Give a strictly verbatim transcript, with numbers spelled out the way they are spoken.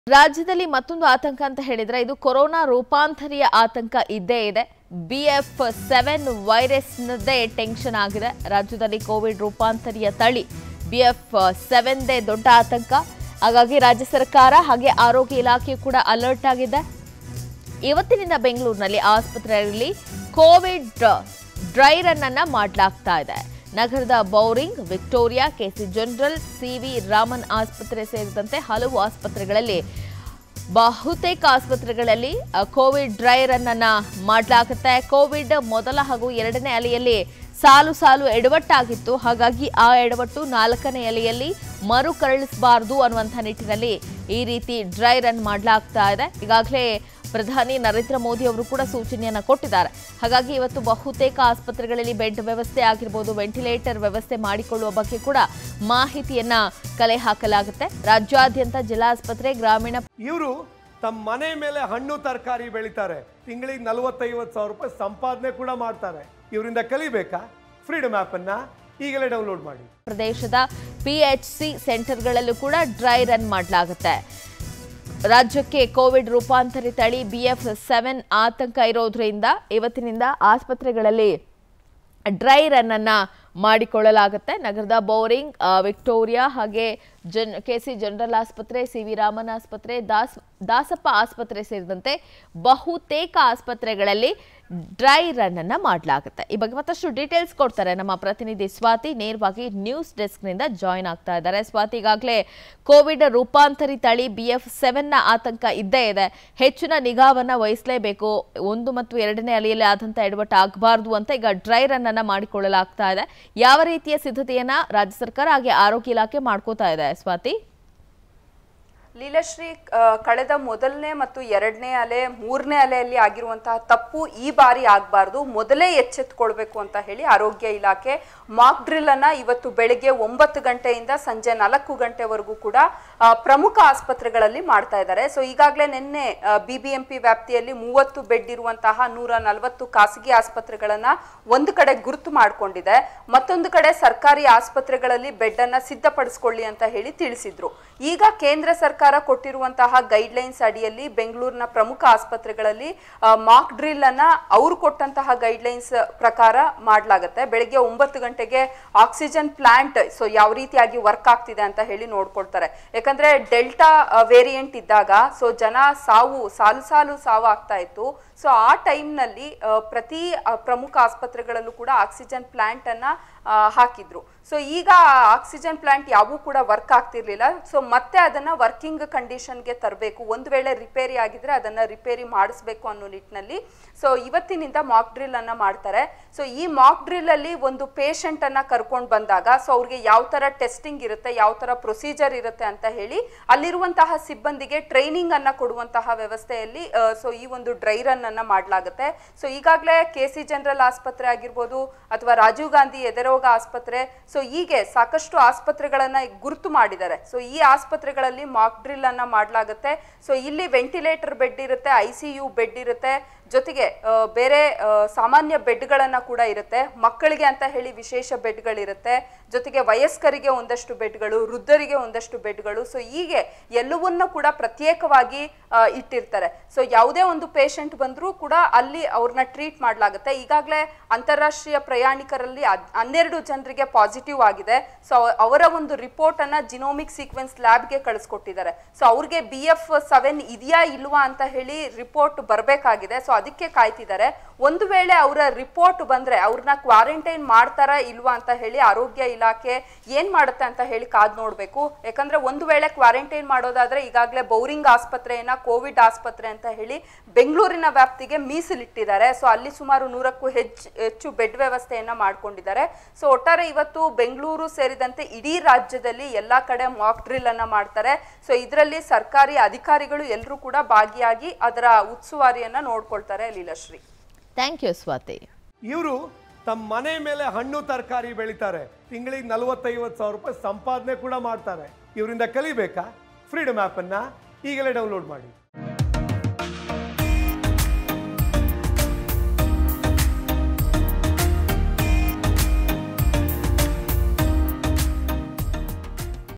ರಾಜ್ಯದಲ್ಲಿ ಮತ್ತೊಂದು ಆತಂಕ ಅಂತ ಹೇಳಿದ್ರೆ ಇದು ಕೊರೋನಾ ರೂಪಾಂತರಿಯ ಆತಂಕ ಇದ್ದೇ ಇದೆ. ಬಿ ಎಫ್ ಸೆವೆನ್ ವೈರಸ್ನದೇ ಟೆನ್ಷನ್ ಆಗಿದೆ. ರಾಜ್ಯದಲ್ಲಿ ಕೋವಿಡ್ ರೂಪಾಂತರಿಯ ತಳಿ ಬಿ ಎಫ್ ಸೆವೆನ್ ದೇ ದೊಡ್ಡ ಆತಂಕ. ಹಾಗಾಗಿ ರಾಜ್ಯ ಸರ್ಕಾರ ಹಾಗೆ ಆರೋಗ್ಯ ಇಲಾಖೆ ಕೂಡ ಅಲರ್ಟ್ ಆಗಿದೆ. ಇವತ್ತಿನಿಂದ ಬೆಂಗಳೂರಿನಲ್ಲಿ ಆಸ್ಪತ್ರೆಯಲ್ಲಿ ಕೋವಿಡ್ ಡ್ರೈ ರನ್ ಅನ್ನ ಮಾಡಲಾಗ್ತಾ ಇದೆ. ನಗರದ Bowring, Victoria, KC General, CV Raman ಆಸ್ಪತ್ರೆ ಸೇರಿದಂತೆ ಹಲವು ಆಸ್ಪತ್ರೆಗಳಲ್ಲಿ ಬಹುತೇಕ ಆಸ್ಪತ್ರೆಗಳಲ್ಲಿ ಕೋವಿಡ್ ಡ್ರೈ ರನ್ ಅನ್ನ ಮಾಡಲಾಗುತ್ತೆ. ಕೋವಿಡ್ ಮೊದಲ ಹಾಗೂ ಎರಡನೇ ಅಲೆಯಲ್ಲಿ ಸಾಲು ಸಾಲು ಎಡವಟ್ಟಾಗಿತ್ತು. ಹಾಗಾಗಿ ಆ ಎಡವಟ್ಟು ನಾಲ್ಕನೇ ಅಲೆಯಲ್ಲಿ ಮರುಕರಳಿಸಬಾರದು ಅನ್ನುವಂಥ ನಿಟ್ಟಿನಲ್ಲಿ ಈ ರೀತಿ ಡ್ರೈ ರನ್ ಮಾಡಲಾಗ್ತಾ ಇದೆ. ಈಗಾಗಲೇ ಪ್ರಧಾನಿ ನರೇಂದ್ರ ಮೋದಿ ಅವರು ಕೂಡ ಸೂಚನೆಯನ್ನು ಕೊಟ್ಟಿದ್ದಾರೆ. ಹಾಗಾಗಿ ಇವತ್ತು ಬಹುತೇಕ ಆಸ್ಪತ್ರೆಗಳಲ್ಲಿ ಬೆಡ್ ವ್ಯವಸ್ಥೆ ಆಗಿರಬಹುದು, ವೆಂಟಿಲೇಟರ್ ವ್ಯವಸ್ಥೆ ಮಾಡಿಕೊಳ್ಳುವ ಬಗ್ಗೆ ಕೂಡ ಮಾಹಿತಿಯನ್ನ ಕಲೆ ಹಾಕಲಾಗುತ್ತೆ. ರಾಜ್ಯಾದ್ಯಂತ ಜಿಲ್ಲಾಸ್ಪತ್ರೆ, ಗ್ರಾಮೀಣ ಇವರು ತಮ್ಮ ಮನೆ ಮೇಲೆ ಹಣ್ಣು ತರಕಾರಿ ಬೆಳೀತಾರೆ. ತಿಂಗಳಿಗೆ ನಲವತ್ತೈವತ್ತು ಸಾವಿರ ರೂಪಾಯಿ ಸಂಪಾದನೆ ಕೂಡ ಮಾಡ್ತಾರೆ. ಇವರಿಂದ ಕಲಿಬೇಕಾ? ಫ್ರೀಡಮ್ ಆಪ್ ಅನ್ನ ಈಗಲೇ ಡೌನ್ಲೋಡ್ ಮಾಡಿ. ಪ್ರದೇಶದ ಪಿ ಎಚ್ ಸಿ ಸೆಂಟರ್ಗಳಲ್ಲೂ ಕೂಡ ಡ್ರೈ ರನ್ ಮಾಡಲಾಗುತ್ತೆ. ರಾಜ್ಯಕ್ಕೆ ಕೋವಿಡ್ ರೂಪಾಂತರಿ ತಳಿ ಬಿ ಎಫ್ ಸೆವೆನ್ ಆತಂಕ ಇರೋದ್ರಿಂದ ಇವತ್ತಿನಿಂದ ಆಸ್ಪತ್ರೆಗಳಲ್ಲಿ ಡ್ರೈ ರನ್ ಅನ್ನ ಮಾಡಿಕೊಳ್ಳಲಾಗುತ್ತೆ. ನಗರದ ಬೌರಿಂಗ್, ವಿಕ್ಟೋರಿಯಾ ಹಾಗೆ ಜನ್ ಕೆಸಿ ಜನರಲ್ ಆಸ್ಪತ್ರೆ, ಸಿವಿ ರಾಮನ್ ಆಸ್ಪತ್ರೆ, ದಾಸ್ ದಾಸಪ್ಪ ಆಸ್ಪತ್ರೆ ಸೇರಿದಂತೆ ಬಹುತೇಕ ಆಸ್ಪತ್ರೆಗಳಲ್ಲಿ ಡ್ರೈ ರನ್ ಅನ್ನ ಮಾಡಲಾಗುತ್ತೆ. ಈ ಬಗ್ಗೆ ಮತ್ತಷ್ಟು ಡೀಟೇಲ್ಸ್ ಕೊಡ್ತಾರೆ ನಮ್ಮ ಪ್ರತಿನಿಧಿ ಸ್ವಾತಿ. ನೇರವಾಗಿ ನ್ಯೂಸ್ ಡೆಸ್ಕ್ನಿಂದ ಜಾಯಿನ್ ಆಗ್ತಾ ಇದ್ದಾರೆ. ಸ್ವಾತಿ, ಈಗಾಗಲೇ ಕೋವಿಡ್ ರೂಪಾಂತರಿ ತಳಿ ಬಿ ಎಫ್ ಸೆವೆನ್ ನ ಆತಂಕ ಇದ್ದೇ ಇದೆ. ಹೆಚ್ಚಿನ ನಿಗಾವನ್ನ ವಹಿಸಲೇಬೇಕು. ಒಂದು ಮತ್ತು ಎರಡನೇ ಅಲೆಯಲ್ಲಿ ಆದಂತ ಎಡವಟ್ಟು ಆಗಬಾರದು ಅಂತ ಈಗ ಡ್ರೈ ರನ್ ಅನ್ನ ಮಾಡಿಕೊಳ್ಳಲಾಗ್ತಾ ಇದೆ. ಯಾವ ರೀತಿಯ ಸಿದ್ಧತೆಯನ್ನ ರಾಜ್ಯ ಸರ್ಕಾರ ಹಾಗೆ ಆರೋಗ್ಯ ಇಲಾಖೆ ಮಾಡ್ಕೋತಾ ಇದೆ ಸ್ವಾತಿ? ಲೀಲಾಶ್ರೀ, ಕಳೆದ ಮೊದಲನೇ ಮತ್ತು ಎರಡನೇ ಅಲೆ, ಮೂರನೇ ಅಲೆಯಲ್ಲಿ ಆಗಿರುವಂತಹ ತಪ್ಪು ಈ ಬಾರಿ ಆಗಬಾರ್ದು, ಮೊದಲೇ ಎಚ್ಚೆತ್ತುಕೊಳ್ಬೇಕು ಅಂತ ಹೇಳಿ ಆರೋಗ್ಯ ಇಲಾಖೆ ಮಾಕ್ ಡ್ರಿಲ್ ಅನ್ನ ಇವತ್ತು ಬೆಳಿಗ್ಗೆ ಒಂಬತ್ತು ಗಂಟೆಯಿಂದ ಸಂಜೆ ನಾಲ್ಕು ಗಂಟೆವರೆಗೂ ಕೂಡ ಪ್ರಮುಖ ಆಸ್ಪತ್ರೆಗಳಲ್ಲಿ ಮಾಡ್ತಾ ಇದ್ದಾರೆ. ಸೊ ಈಗಾಗಲೇ ನಿನ್ನೆ ಬಿ ಬಿ ಎಂ ಪಿ ವ್ಯಾಪ್ತಿಯಲ್ಲಿ ಮೂವತ್ತು ಬೆಡ್ ಇರುವಂತಹ ನೂರ ನಲವತ್ತು ಖಾಸಗಿ ಆಸ್ಪತ್ರೆಗಳನ್ನ ಒಂದು ಕಡೆ ಗುರುತು ಮಾಡಿಕೊಂಡಿದೆ. ಮತ್ತೊಂದು ಕಡೆ ಸರ್ಕಾರಿ ಆಸ್ಪತ್ರೆಗಳಲ್ಲಿ ಬೆಡ್ ಅನ್ನ ಸಿದ್ಧಪಡಿಸಿಕೊಳ್ಳಿ ಅಂತ ಹೇಳಿ ತಿಳಿಸಿದ್ರು. ಈಗ ಕೇಂದ್ರ ಸರ್ಕಾರ ಕೊಟ್ಟಿರುವಂತಹ ಗೈಡ್ ಲೈನ್ಸ್ ಅಡಿಯಲ್ಲಿ ಬೆಂಗಳೂರಿನ ಪ್ರಮುಖ ಆಸ್ಪತ್ರೆಗಳಲ್ಲಿ ಮಾಕ್ ಡ್ರಿಲ್ ಅನ್ನ ಅವರು ಕೊಟ್ಟಂತಹ ಗೈಡ್ ಲೈನ್ಸ್ ಪ್ರಕಾರ ಮಾಡಲಾಗುತ್ತೆ. ಬೆಳಗ್ಗೆ ಒಂಬತ್ತು ಗಂಟೆಗೆ ಆಕ್ಸಿಜನ್ ಪ್ಲಾಂಟ್ ಸೊ ಯಾವ ರೀತಿಯಾಗಿ ವರ್ಕ್ ಆಗ್ತಿದೆ ಅಂತ ಹೇಳಿ ನೋಡ್ಕೊಳ್ತಾರೆ. ಯಾಕಂದ್ರೆ ಡೆಲ್ಟಾ ವೇರಿಯಂಟ್ ಇದ್ದಾಗ ಸೊ ಜನ ಸಾವು ಸಾಲು ಸಾಲು ಸಾವು ಆಗ್ತಾ ಇತ್ತು. ಸೊ ಆ ಟೈಮ್ ನಲ್ಲಿ ಪ್ರತಿ ಪ್ರಮುಖ ಆಸ್ಪತ್ರೆಗಳಲ್ಲೂ ಕೂಡ ಆಕ್ಸಿಜನ್ ಪ್ಲಾಂಟ್ ಅನ್ನ ಹಾಕಿದ್ರು. ಸೊ ಈಗ ಆಕ್ಸಿಜನ್ ಪ್ಲಾಂಟ್ ಯಾವೂ ಕೂಡ ವರ್ಕ್ ಆಗ್ತಿರ್ಲಿಲ್ಲ. ಸೊ ಮತ್ತೆ ಅದನ್ನ ವರ್ಕಿಂಗ್ ಕಂಡೀಷನ್ಗೆ ತರಬೇಕು. ಒಂದು ವೇಳೆ ರಿಪೇರಿ ಆಗಿದ್ರೆ ಅದನ್ನ ರಿಪೇರಿ ಮಾಡಿಸ್ಬೇಕು ಅನ್ನೋ ನಿಟ್ಟಿನಲ್ಲಿ ಸೊ ಇವತ್ತಿನಿಂದ ಮಾಕ್ ಡ್ರಿಲ್ ಅನ್ನ ಮಾಡ್ತಾರೆ. ಸೊ ಈ ಮಾಕ್ ಡ್ರಿಲ್ ಅಲ್ಲಿ ಒಂದು ಪೇಷಂಟ್ ಅನ್ನ ಕರ್ಕೊಂಡು ಬಂದಾಗ ಸೊ ಅವ್ರಿಗೆ ಯಾವ ತರ ಟೆಸ್ಟಿಂಗ್ ಇರುತ್ತೆ, ಯಾವ ತರ ಪ್ರೊಸೀಜರ್ ಇರುತ್ತೆ ಅಂತ ಹೇಳಿ ಅಲ್ಲಿರುವಂತಹ ಸಿಬ್ಬಂದಿಗೆ ಟ್ರೈನಿಂಗ್ ಅನ್ನ ಕೊಡುವಂತಹ ವ್ಯವಸ್ಥೆಯಲ್ಲಿ ಸೊ ಈ ಒಂದು ಡ್ರೈ ರನ್ ಅನ್ನ ಮಾಡಲಾಗುತ್ತೆ. ಸೊ ಈಗಾಗಲೇ ಕೆಸಿ ಜನರಲ್ ಆಸ್ಪತ್ರೆ ಆಗಿರ್ಬೋದು ಅಥವಾ ರಾಜೀವ್ ಗಾಂಧಿ ಎದೆರೋಗ ಆಸ್ಪತ್ರೆ, ಸೊ ಹೀಗೆ ಸಾಕಷ್ಟು ಆಸ್ಪತ್ರೆಗಳನ್ನ ಗುರುತು ಮಾಡಿದ್ದಾರೆ. ಸೊ ಈ ಆಸ್ಪತ್ರೆಗಳಲ್ಲಿ ಮಾಕ್ ಡ್ರಿಲ್ ಅನ್ನ ಮಾಡಲಾಗುತ್ತೆ. ಸೊ ಇಲ್ಲಿ ವೆಂಟಿಲೇಟರ್ ಬೆಡ್ ಇರುತ್ತೆ, ಐ ಸಿ ಯು ಬೆಡ್ ಇರುತ್ತೆ, ಜೊತೆಗೆ ಬೇರೆ ಸಾಮಾನ್ಯ ಬೆಡ್ಗಳನ್ನ ಕೂಡ ಇರುತ್ತೆ. ಮಕ್ಕಳಿಗೆ ಅಂತ ಹೇಳಿ ವಿಶೇಷ ಬೆಡ್ಗಳಿರುತ್ತೆ, ಜೊತೆಗೆ ವಯಸ್ಕರಿಗೆ ಒಂದಷ್ಟು ಬೆಡ್ಗಳು, ವೃದ್ಧರಿಗೆ ಒಂದಷ್ಟು ಬೆಡ್ಗಳು. ಸೊ ಹೀಗೆ ಎಲ್ಲವನ್ನೂ ಕೂಡ ಪ್ರತ್ಯೇಕವಾಗಿ ಇಟ್ಟಿರ್ತಾರೆ. ಸೊ ಯಾವುದೇ ಒಂದು ಪೇಷಂಟ್ ಬಂದರೂ ಕೂಡ ಅಲ್ಲಿ ಅವ್ರನ್ನ ಟ್ರೀಟ್ ಮಾಡಲಾಗುತ್ತೆ. ಈಗಾಗಲೇ ಅಂತಾರಾಷ್ಟ್ರೀಯ ಪ್ರಯಾಣಿಕರಲ್ಲಿ ಹನ್ನೆರಡು ಜನರಿಗೆ ಪಾಸಿಟಿವ್ ಆಗಿದೆ. ಸೊ ಅವರ ಒಂದು ರಿಪೋರ್ಟ್ ಅನ್ನ ಜಿನೋಮಿಕ್ ಸೀಕ್ವೆನ್ಸ್ ಲ್ಯಾಬ್ಗೆ ಕಳಿಸ್ಕೊಟ್ಟಿದ್ದಾರೆ. ಸೊ ಅವ್ರಿಗೆ ಬಿ ಎಫ್ ಸೆವೆನ್ ಇದೆಯಾ ಇಲ್ವಾ ಅಂತ ಹೇಳಿ ರಿಪೋರ್ಟ್ ಬರಬೇಕಾಗಿದೆ. ಸೊ ಅದಕ್ಕೆ ಕಾಯ್ತಿದ್ದಾರೆ. ಒಂದು ವೇಳೆ ಅವರ ರಿಪೋರ್ಟ್ ಬಂದ್ರೆ ಅವ್ರನ್ನ ಕ್ವಾರಂಟೈನ್ ಮಾಡ್ತಾರಾ ಇಲ್ವಾ ಅಂತ ಹೇಳಿ ಆರೋಗ್ಯ ಇಲಾಖೆ ಏನ್ ಮಾಡುತ್ತೆ ಅಂತ ಹೇಳಿ ಕಾದ್ ನೋಡ್ಬೇಕು. ಯಾಕಂದ್ರೆ ಒಂದು ವೇಳೆ ಕ್ವಾರಂಟೈನ್ ಮಾಡೋದಾದ್ರೆ ಈಗಾಗಲೇ ಬೌರಿಂಗ್ ಆಸ್ಪತ್ರೆಯನ್ನ ಕೋವಿಡ್ ಆಸ್ಪತ್ರೆ ಅಂತ ಹೇಳಿ ಬೆಂಗಳೂರಿನ ವ್ಯಾಪ್ತಿಗೆ ಮೀಸಲಿಟ್ಟಿದ್ದಾರೆ. ಸೊ ಅಲ್ಲಿ ಸುಮಾರು ನೂರಕ್ಕೂ ಹೆಚ್ಚು ಹೆಚ್ಚು ಬೆಡ್ ವ್ಯವಸ್ಥೆಯನ್ನ ಮಾಡ್ಕೊಂಡಿದ್ದಾರೆ. ಸೊ ಒಟ್ಟಾರೆ ಇವತ್ತು ಬೆಂಗಳೂರು ಸೇರಿದಂತೆ ಇಡೀ ರಾಜ್ಯದಲ್ಲಿ ಎಲ್ಲಾ ಕಡೆ ಮಾಕ್ ಡ್ರಿಲ್ ಅನ್ನ ಮಾಡ್ತಾರೆ. ಸೊ ಇದರಲ್ಲಿ ಸರ್ಕಾರಿ ಅಧಿಕಾರಿಗಳು ಎಲ್ಲರೂ ಕೂಡ ಭಾಗಿಯಾಗಿ ಅದರ ಉಸ್ತುವಾರಿಯನ್ನ ನೋಡ್ಕೊಳ್ತಾರೆ. Leelashree, thank you Swathi. ಇವರು ತಮ್ಮ ಮನೆ ಮೇಲೆ ಹಣ್ಣು ತರಕಾರಿ ಬೆಳೀತಾರೆ. ತಿಂಗಳಿಗೆ ನಲವತ್ತೈವತ್ತು ಸಾವಿರ ರೂಪಾಯಿ ಸಂಪಾದನೆ ಕೂಡ ಮಾಡ್ತಾರೆ. ಇವರಿಂದ ಕಲಿಬೇಕಾ? ಫ್ರೀಡಮ್ ಆಪ್ ಅನ್ನ ಈಗಲೇ ಡೌನ್ಲೋಡ್ ಮಾಡಿ.